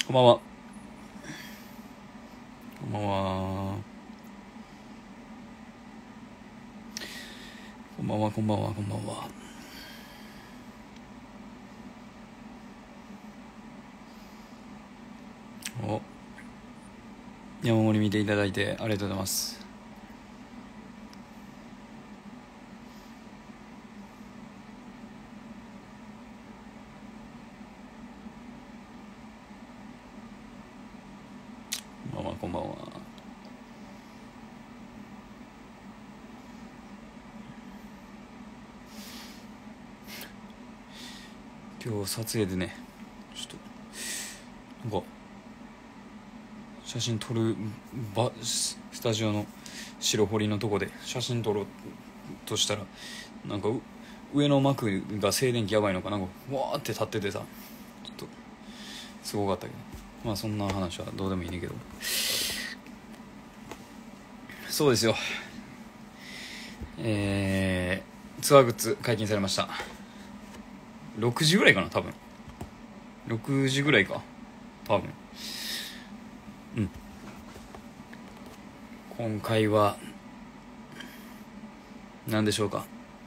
こんばんは。こんばんは。こんばんは。こんばんは。こんばんは。お、山盛り見ていただいてありがとうございます。こんばんは。こんばんは。今日撮影でね、ちょっとなんか写真撮るスタジオの白堀のとこで写真撮ろうとしたら、なんか上の幕が静電気やばいのかなんかわーって立っててさ、ちょっとすごかったけど、まあそんな話はどうでもいいねんけど、そうですよ。ツアーグッズ解禁されました。6時ぐらいかな、多分6時ぐらいか、多分。うん。今回は何でしょうか。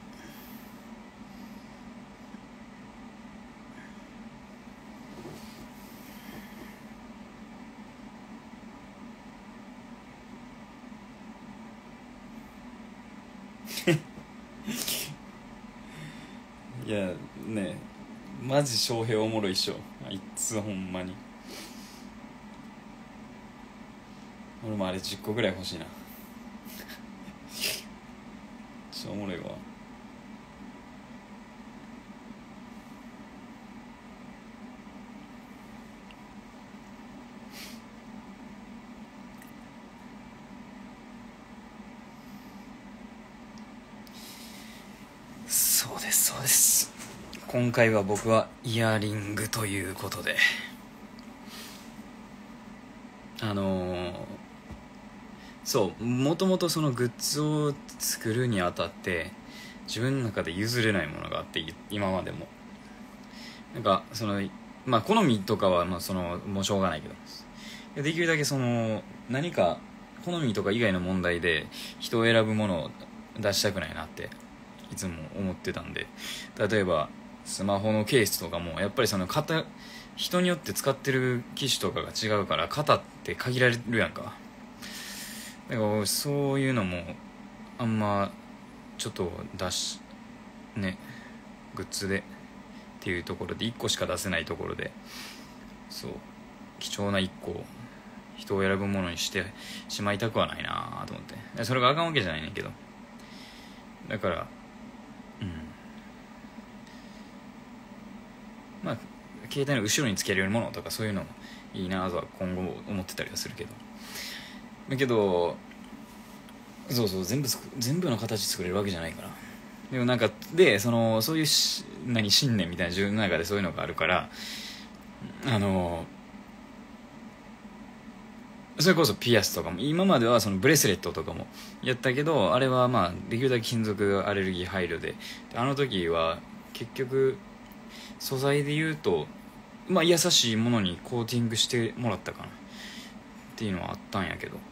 いやね、マジ翔平おもろいっしょ、あいつ。ほんまに俺もあれ10個ぐらい欲しいな。ちょおもろいわ。そうですそうです。今回は僕はイヤリングということで、そうもともとそのグッズを作るにあたって自分の中で譲れないものがあって、今までもなんかそのまあ好みとかはまあそのもうしょうがないけど、できるだけその何か好みとか以外の問題で人を選ぶものを出したくないなっていつも思ってたんで、例えばスマホのケースとかもやっぱりその人によって使ってる機種とかが違うから型って限られるやんか。だからそういうのもあんまちょっとね、グッズでっていうところで1個しか出せないところで、そう貴重な1個を人を選ぶものにしてしまいたくはないなと思って。それがあかんわけじゃないねんけど、だからまあ携帯の後ろにつけれるものとかそういうのもいいなとは今後思ってたりはするけど、そうそう、全部の形作れるわけじゃないから。でもなんかそういう信念みたいな自分の中でそういうのがあるから、それこそピアスとかも今まではそのブレスレットとかもやったけど、あれはまあできるだけ金属アレルギー配慮で、あの時は結局素材で言うとまあ優しいものにコーティングしてもらったかなっていうのはあったんやけど、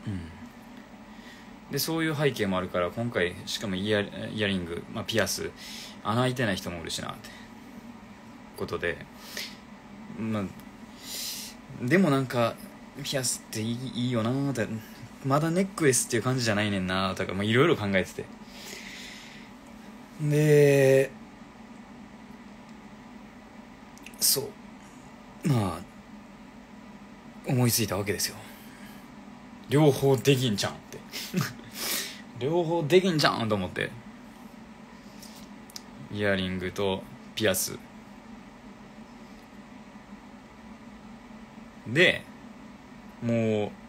でそういう背景もあるから今回しかもイヤリング、まあ、ピアス穴開いてない人もおるしなってことで、まあでもなんかピアスっていいよなーって、まだネックレスっていう感じじゃないねんなーとかいろいろ考えてて、でそうまあ思いついたわけですよ。両方できんじゃんって両方できんじゃんと思って、イヤリングとピアスでもう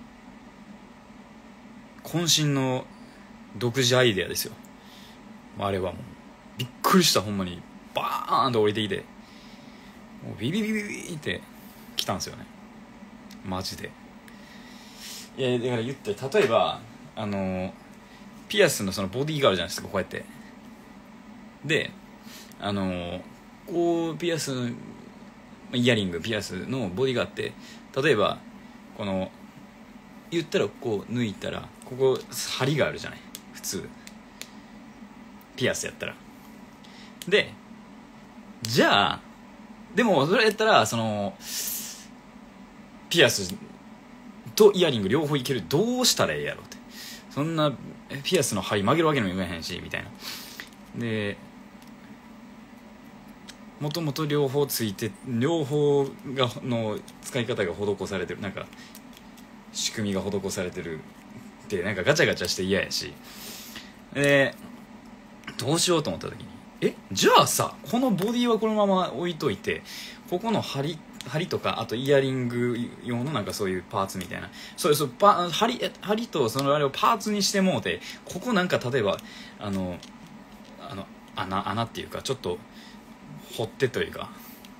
渾身の独自アイデアですよ。あれはもうびっくりした。ほんまにバーンと降りてきて、もうビビビビビって来たんですよね、マジで。いやだから言って、例えばピアスのそのボディがあるじゃないですか、こうやって。でこうピアスイヤリングピアスのボディがあって、例えばこの言ったらこう抜いたらここ針があるじゃない、普通ピアスやったら。でじゃあでもそれやったらそのピアスとイヤリング両方いける、どうしたらええやろって、そんなピアスの針曲げるわけにもいかへんしみたいな。でもともと両方ついて、両方がの使い方が施されてる、なんか仕組みが施されてるってなんかガチャガチャして嫌やし、でどうしようと思った時に、じゃあさこのボディはこのまま置いといて、ここの針とか、あとイヤリング用のなんかそういうパーツみたいな、そう針とそのあれをパーツにしてもうて、ここなんか例えば穴っていうかちょっと掘ってというか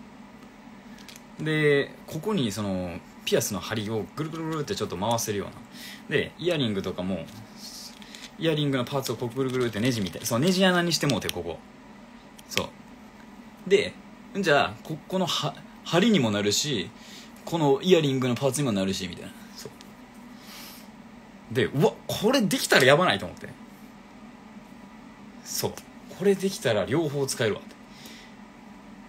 で、ここにそのピアスの針をぐるぐるぐるってちょっと回せるようなで、イヤリングとかもイヤリングのパーツをこうぐるぐるってネジみたいな、そうネジ穴にしてもうて、ここそうで、じゃあこの針にもなるし、このイヤリングのパーツにもなるしみたいな。そうで、うわこれできたらやばないと思って、そうこれできたら両方使えるわって。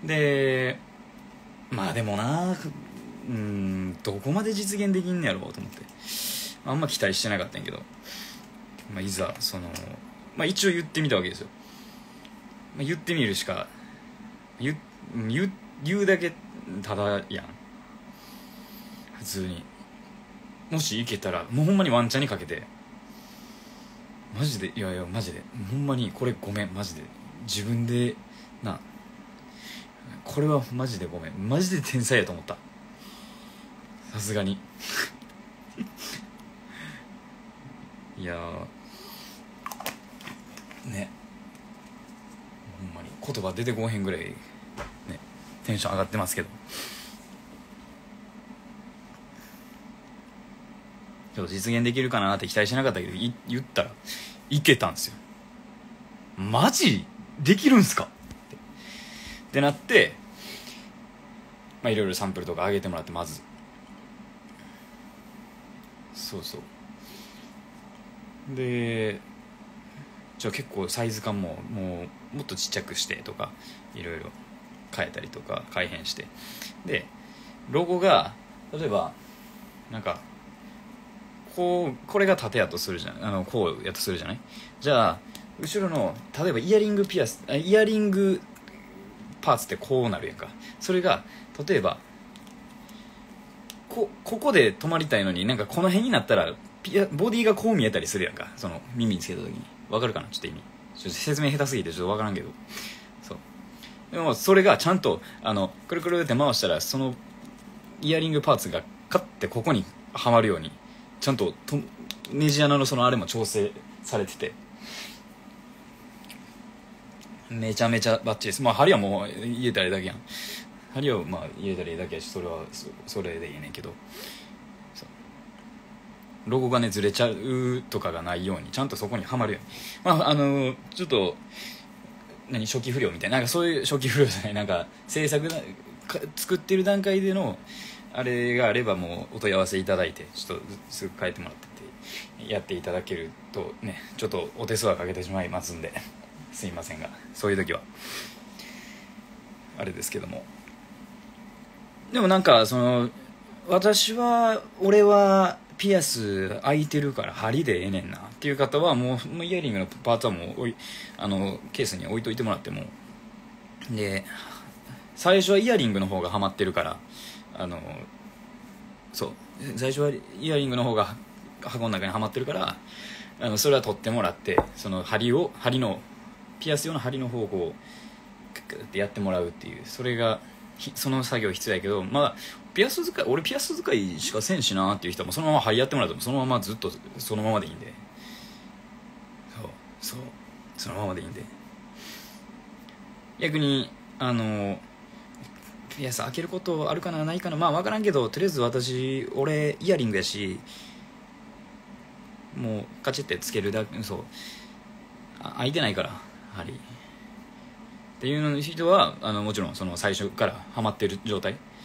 でまあでもな、どこまで実現できんねやろうと思って、あんま期待してなかったんやけど、いざその、一応言ってみたわけですよ。言ってみるしか言うだけただやん、普通に。もしいけたらもうほんまにワンチャンにかけて、マジで、いやマジでほんまにこれごめん、マジで自分でな、これはマジでごめん、マジで天才やと思った、さすがにいやね、ほんまに言葉出てこへんぐらいねテンション上がってますけど、ちょっと実現できるかなって期待しなかったけど、言ったらいけたんですよ。マジできるんすかってなって、いろいろサンプルとか上げてもらって、まずそうで、じゃあ結構サイズ感ももっとちっちゃくしてとかいろいろ変えたりとか改変して、でロゴが例えばなんかこれが縦やとするじゃん、こうやとするじゃない。じゃあ後ろの例えばイヤリングパーツってこうなるやんか。それが例えばここで止まりたいのに、なんかこの辺になったらボディがこう見えたりするやんか、その耳につけた時に。わかるかな、ちょっと意味、ちょっと説明下手すぎてちょっとわからんけど、そうでもそれがちゃんとくるくるって回したら、そのイヤリングパーツがカッてここにはまるようにちゃんとネジ穴のそのあれも調整されてて、めちゃめちゃバッチリです。針はもう入れたらだけやん、針を入れたらだけやし、それはそれでいいねんけど、ロゴがねずれちゃうとかがないようにちゃんとそこにはまるように、ちょっと初期不良みたいな、なんかそういう初期不良じゃない、なんか制作作ってる段階でのあれがあればもうお問い合わせいただいて、ちょっとすぐ変えてもらってやっていただけるとね、ちょっとお手数はかけてしまいますんですいませんが、そういう時はあれですけども。でもなんかその俺はピアス開いてるから針でええねんなっていう方はもうイヤリングのパーツはもうケースに置いといてもらっても、で最初はイヤリングの方がハマってるから、そう最初はイヤリングの方が箱の中にはまってるから、それは取ってもらって、その針のピアス用の針の方をこうクックってやってもらうっていう、その作業必要やけど、俺ピアス使いしかせんしなっていう人はもうそのまま針やってもらってもそのままずっとそのままでいいんで、そのままでいいんで、逆にピアス開けることあるかなないかな、分からんけど、とりあえず俺イヤリングやし、もうカチッてつけるだけ、開いてないから針っていうの人はもちろんその最初からハマってる状態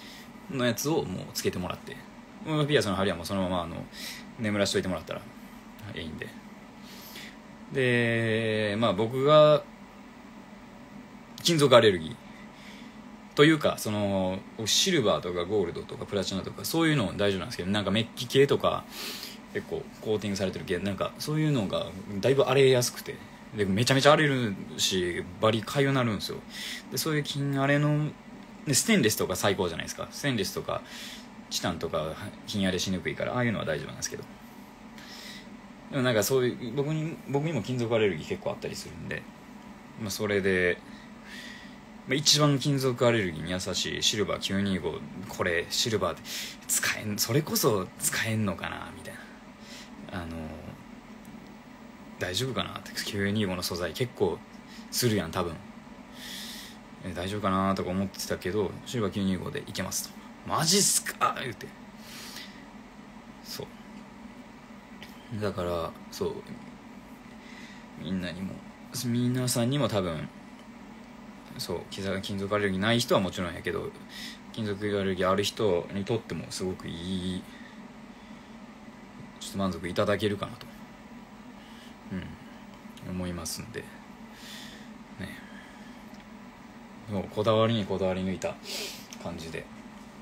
のやつをもうつけてもらって、ピアスの針はもうそのまま眠らしといてもらったらいいんで。で僕が金属アレルギーというか、そのシルバーとかゴールドとかプラチナとかそういうの大丈夫なんですけど、なんかメッキ系とか結構コーティングされてる系、なんかそういうのがだいぶ荒れやすくて、でめちゃめちゃ荒れるしバリ痒なるんですよ。でそういう金荒れのでステンレスとか最高じゃないですか。ステンレスとかチタンとか金荒れしにくいから、ああいうのは大丈夫なんですけど、でもなんかそういう僕にも金属アレルギー結構あったりするんで、それで一番金属アレルギーに優しいシルバー925、これシルバーでそれこそ使えんのかなみたいな、大丈夫かなって、925の素材結構するやん多分、大丈夫かなとか思ってたけど、シルバー925でいけますと。マジっすか言うて、そうだからそう、皆さんにも多分そう金属アレルギーない人はもちろんやけど、金属アレルギーある人にとってもすごくいい、ちょっと満足いただけるかなと、思いますんでね。もうこだわりにこだわり抜いた感じで、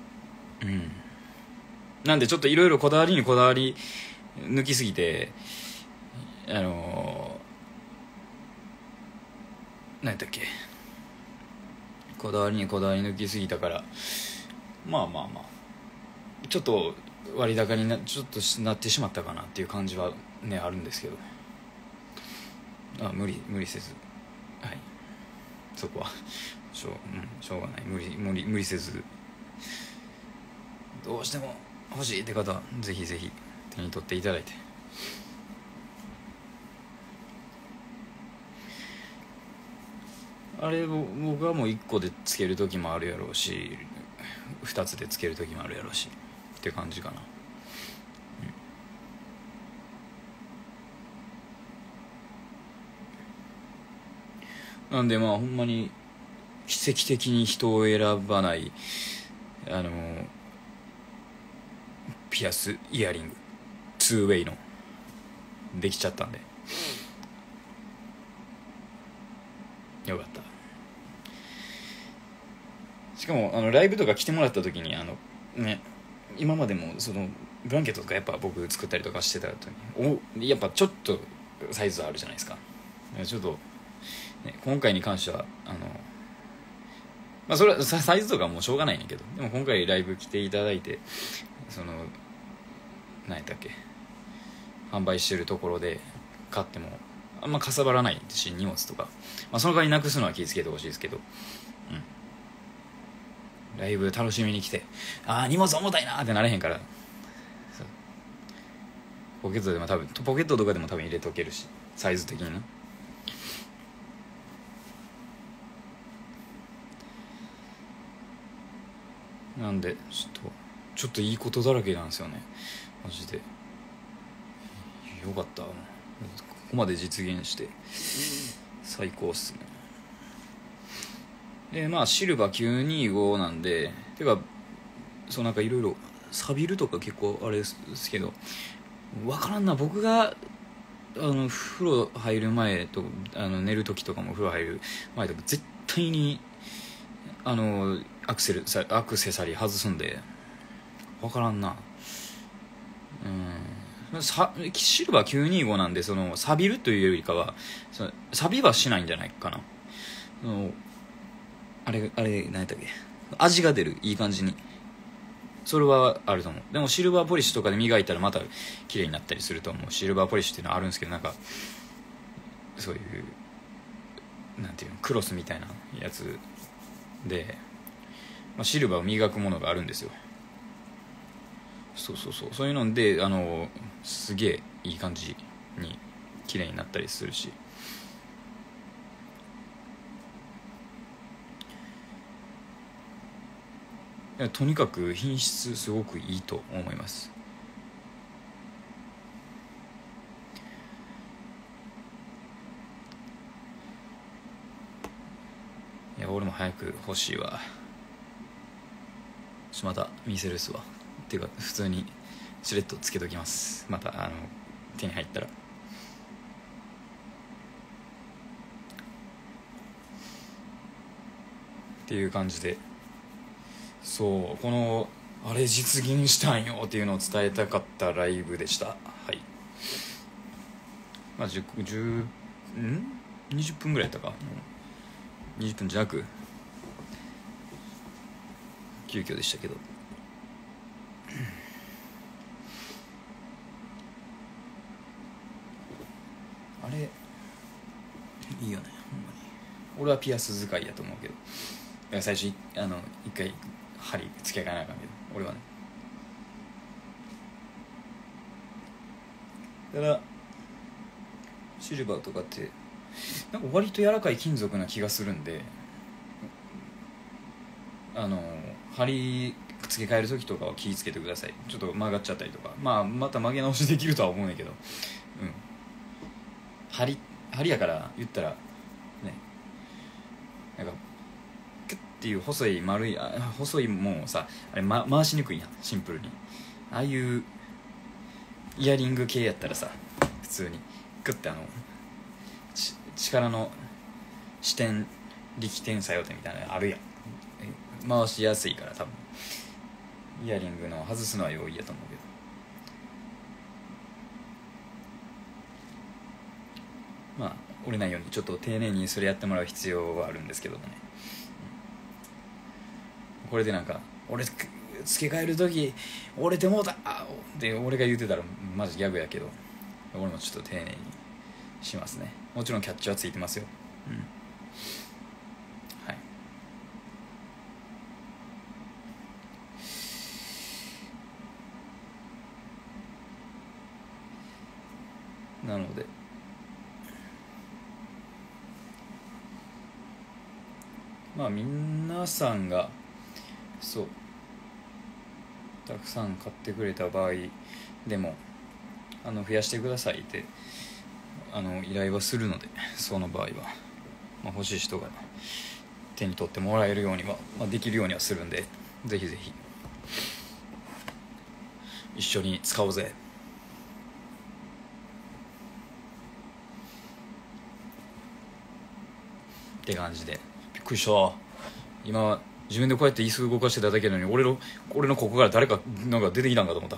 なんでちょっといろいろこだわりにこだわり抜きすぎて、何やったっけ、こだわりにこだわり抜きすぎたから、ちょっと割高にちょっとなってしまったかなっていう感じはねあるんですけど、無理せず、はい、そこはしょうがない、無理せず、どうしても欲しいって方はぜひぜひ手に取っていただいて、あれを僕はもう1個でつける時もあるやろうし、2つでつける時もあるやろうしって感じかな。なんでほんまに奇跡的に人を選ばないピアスイヤリング 2way のできちゃったんでよかった。しかもライブとか来てもらった時に今までもそのブランケットとかやっぱ僕作ったりとかしてた後にやっぱちょっとサイズあるじゃないですか。ちょっと、今回に関してはそれはサイズとかもうしょうがないねんけど、でも今回ライブ来ていただいて、その何やったっけ、販売してるところで買ってもあんまかさばらないし、荷物とか、その代わりなくすのは気をつけてほしいですけど、ライブ楽しみに来て荷物重たいなってなれへんから、ポケットとかでも多分入れとけるし、サイズ的にな。なんでちょっといいことだらけなんですよねマジで。よかった、ここまで実現して最高っすね。でシルバー925なんで、てかそうなんかいろいろ錆びるとか結構あれですけど、分からんな、僕が風呂入る前と寝る時とかも風呂入る前とか絶対にアクセサリー外すんで分からんな。シルバー925なんで、その錆びるというよりかは錆びはしないんじゃないかな。あれ何やったっけ、味が出る、いい感じに、それはあると思う。でもシルバーポリッシュとかで磨いたらまた綺麗になったりすると思う。シルバーポリッシュっていうのはあるんですけど、なんかそういうなんていうの、クロスみたいなやつで、シルバーを磨くものがあるんですよ。そういうのですげえいい感じに綺麗になったりするし、とにかく品質すごくいいと思います。いや俺も早く欲しいわ。 また見せるっすわ。っていうか普通にしれっとつけときます、また手に入ったら。っていう感じで、そうこのあれ実現したんよっていうのを伝えたかったライブでした。はい。まあ20分ぐらいやったか、20分弱急遽でしたけど、あれいいよねほんまに。俺はピアス使いやと思うけど、だから最初一回針付け替えなあかんけど、俺はね。ただシルバーとかってなんか割と柔らかい金属な気がするんで、針付け替える時とかは気ぃつけてください。ちょっと曲がっちゃったりとか、また曲げ直しできるとは思うんだけど、針やから言ったらね、なんかクッっていう細い丸い細いもんをさ、あれ、回しにくいやん、シンプルに。ああいうイヤリング系やったらさ、普通にクッて力の支点力点作用点みたいなのあるやん。回しやすいから多分イヤリングの外すのは容易やと思うけど、折れないようにちょっと丁寧にそれやってもらう必要はあるんですけどもね。これでなんか俺付け替える時折れてもうたって俺が言うてたらマジギャグやけど、俺もちょっと丁寧にしますね。もちろんキャッチはついてますよ。はい。なので皆さんがそうたくさん買ってくれた場合でも増やしてくださいって依頼はするので、その場合は、欲しい人が手に取ってもらえるようには、できるようにはするんで、ぜひぜひ一緒に使おうぜって感じで。びっくりした。今自分でこうやって椅子動かしてただけなのに俺のここから誰かなんか出てきたんかと思った。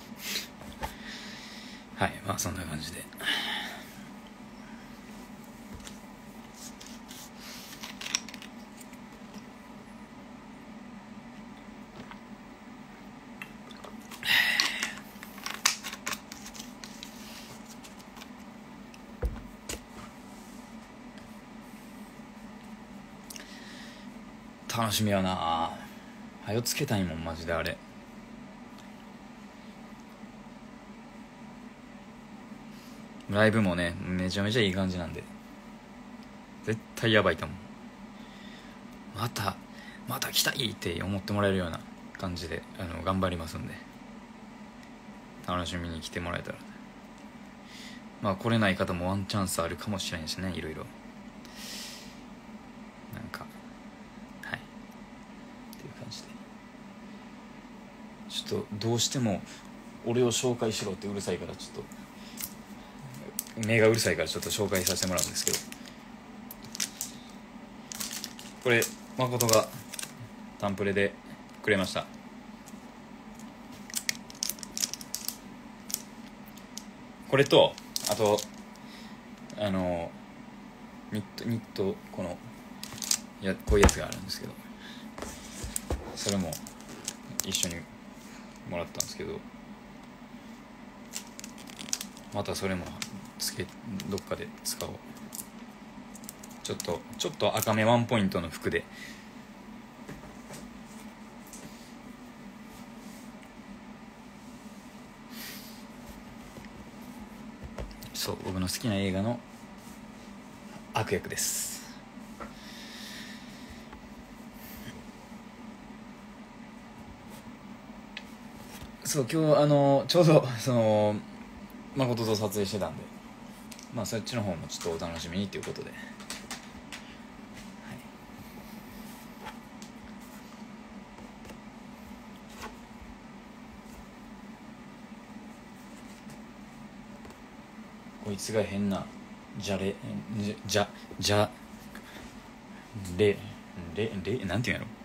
はい、そんな感じで。楽しみやな。はよつけたいもんマジで。あれライブもねめちゃめちゃいい感じなんで絶対やばいと思う。また来たいって思ってもらえるような感じで頑張りますんで、楽しみに来てもらえたら。来れない方もワンチャンスあるかもしれんしね、いろいろなんか。はいっていう感じで、ちょっとどうしても俺を紹介しろってうるさいから、ちょっと目がうるさいからちょっと紹介させてもらうんですけど、これ誠がタンプレでくれました。これとあとニットこういうやつがあるんですけど、それも一緒にもらったんですけど、またそれもどっかで使おう。ちょっと赤めワンポイントの服で。そう僕の好きな映画の悪役です。そう今日ちょうど誠と撮影してたんで、そっちの方もちょっとお楽しみにということで、 いつが変なじゃれじゃじゃれなんていうんやろ、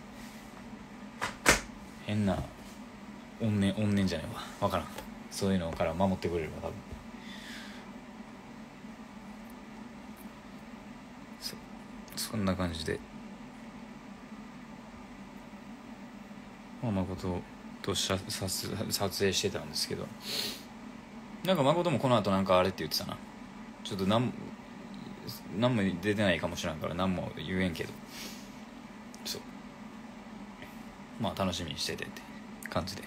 変な怨念じゃないわ、分からん、そういうのから守ってくれるわ多分。そんな感じで、誠と撮影してたんですけど、なんか誠もこの後なんかあれって言ってたな。ちょっと何も出てないかもしれんから何も言えんけど、そう、まあ楽しみにしててって感じで。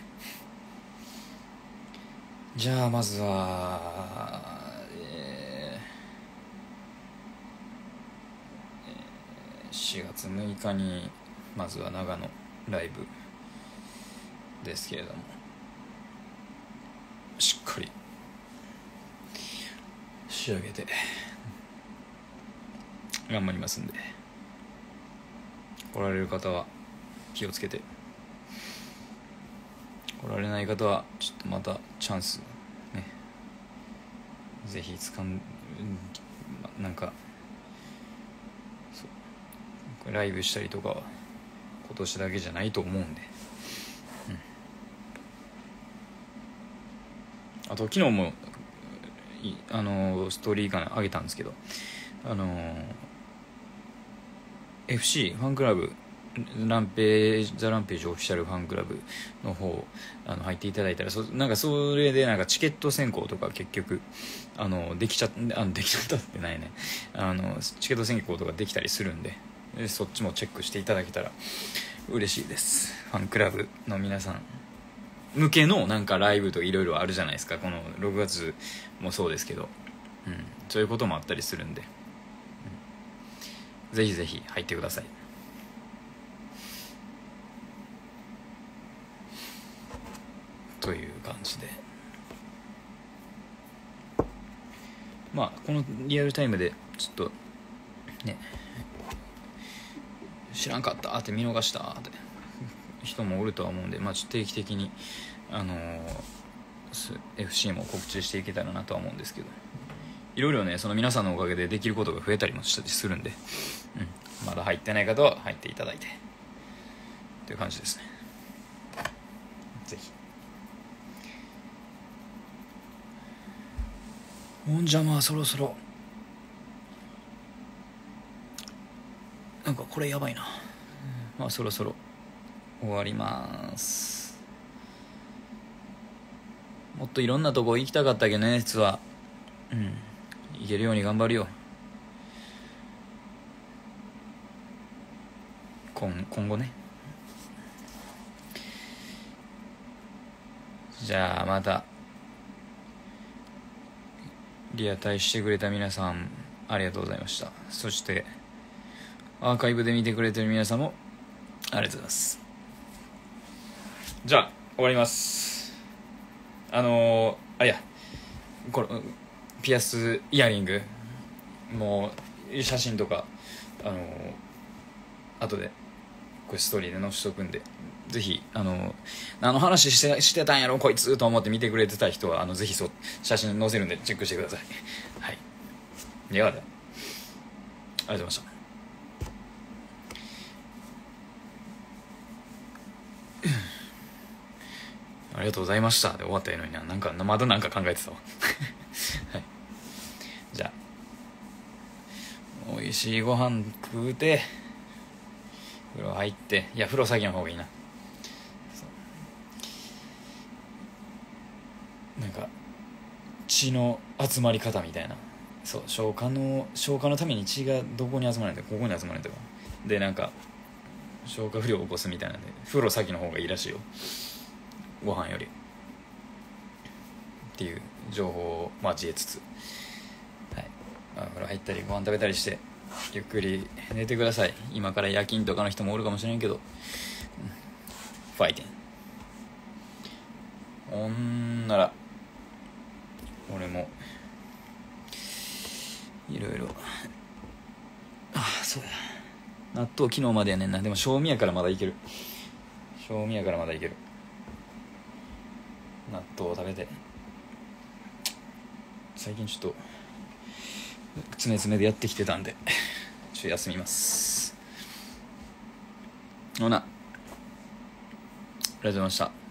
じゃあまずは、4月6日にまずは長野ライブですけれども、しっかり仕上げて頑張りますんで、来られる方は気をつけて、来られない方はちょっとまたチャンスね、ぜひなんかそうライブしたりとかは今年だけじゃないと思うんで、あと昨日もストーリーかな上げたんですけど、FC ファンクラブザ・ランページオフィシャルファンクラブの方入っていただいたら、なんかそれでなんかチケット選考とか結局できちゃったってないね、チケット選考とかできたりするんで、そっちもチェックしていただけたら嬉しいです。ファンクラブの皆さん向けのなんかライブとかいろいろあるじゃないですか、この6月もそうですけど、そういうこともあったりするんで、ぜひぜひ入ってください。という感じで、まあこのリアルタイムでちょっとね、知らんかったって見逃したって人もおるとは思うんで、まあちょっと定期的にFC も告知していけたらなとは思うんですけど、いろいろね、その皆さんのおかげでできることが増えたりもしたりするんで、まだ入ってない方は入っていただいてという感じですね。ぜひ。ほんじゃまあそろそろなんかこれやばいな、まあそろそろ終わります。もっといろんなとこ行きたかったけどね、実は行けるように頑張るよ。今後ね。じゃあまたリアタイしてくれた皆さんありがとうございました。そしてアーカイブで見てくれてる皆さんもありがとうございます。じゃあ終わります。あれや、これピアスイヤリングもう写真とか後でこれストーリーで載せとくんで、ぜひ何の話してたんやろこいつと思って見てくれてた人はぜひ写真載せるんでチェックしてください。はい、ではではありがとうございました。ありがとうございましたで終わったのになんかまだなんか考えてたわはい、じゃあ美味しいご飯食うて風呂入って、いや風呂先の方がいいな、なんか血の集まり方みたいな、そう消化のために血がどこに集まるんだ、ここに集まるんだかで、なんか消化不良を起こすみたいなんで風呂先の方がいいらしいよ、ご飯よりっていう情報を交えつつ、はい、風呂入ったりご飯食べたりしてゆっくり寝てください。今から夜勤とかの人もおるかもしれんけど、ファイテン。ほんなら俺もいろいろ、そうや、納豆昨日までやねんな。でも賞味やからまだいける、納豆を食べて最近ちょっと詰め詰めでやってきてたんでちょっと休みます。ほな、ありがとうございました。